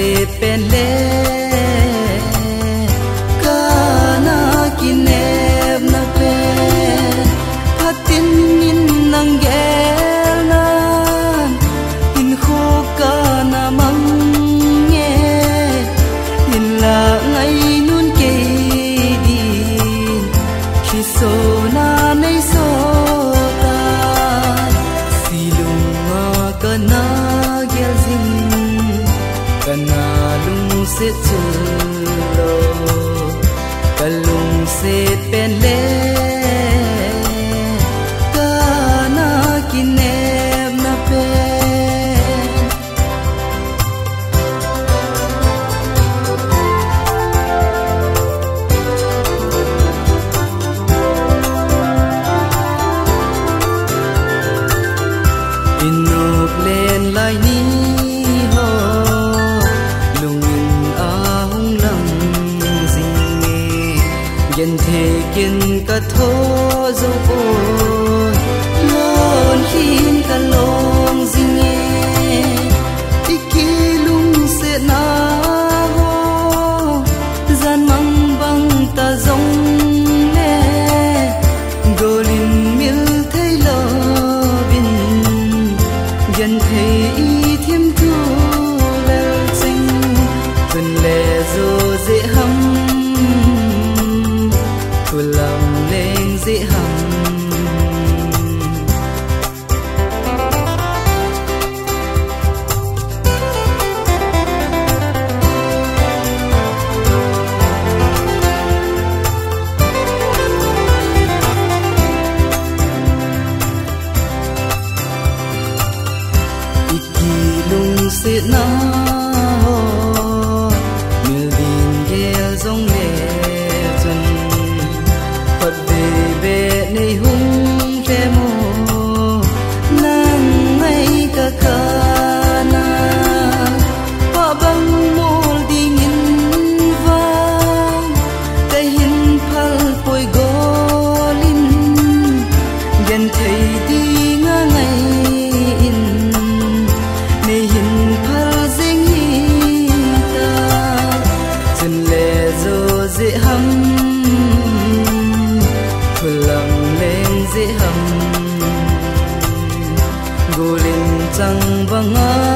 se pele kana kinep na pe phatin in nang gel na in kho kana mang nge in la ngai nun ke din khi so na nei so ta silunga kana gel zing kana lung se chulo kalung se pele kana kinep na pe inop len lai ni ho lungin ahung lam zinge gen the kin ka tho zo po lon hin ka long zinge iki lung se na ho zan mang bang ta zong le golin mil thai lo bin gen thai thiêm thu lel sing kun le zo dễ hâm thu lam lên dễ hâm lung se na ho mil din gel zong le chun pat ve ve nei hung ke mo nang mai ka kana pa bang mol ding in vang te hin phal poi golin gen thei di nga ngai in nei hin phal zing hi ta chân le zo dễ hâm thulam lên dễ hâm golin chang vanga